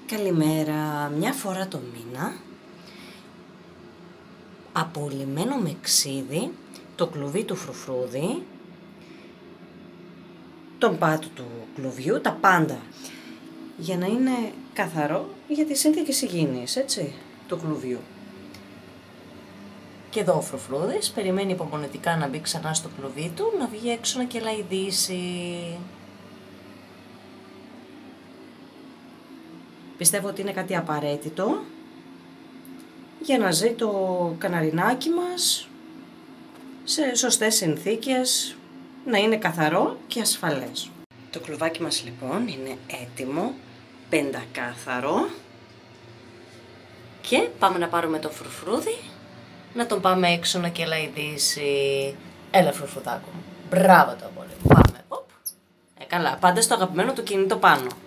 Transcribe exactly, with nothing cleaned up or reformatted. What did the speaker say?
Καλημέρα, μια φορά το μήνα, απολυμμένο με ξύδι, το κλουβί του φρουφρούδι, τον πάτο του κλουβιού, τα πάντα, για να είναι καθαρό για τις συνθήκες υγιεινής, έτσι, του κλουβιού. Και εδώ ο φρουφρούδης περιμένει υπομονετικά να μπει ξανά στο κλουβί του, να βγει έξω να κελαηδήσει. Πιστεύω ότι είναι κάτι απαραίτητο για να ζει το καναρινάκι μας σε σωστές συνθήκες, να είναι καθαρό και ασφαλές. Το κλουβάκι μας λοιπόν είναι έτοιμο, πεντακάθαρο, και πάμε να πάρουμε το φρουφρούδι, να τον πάμε έξω να κελαηδήσει. Έλα φρουφρουδάκο μου, μπράβο το πολύ, πάμε. Ε, καλά, πάντα στο αγαπημένο του κινητό πάνω.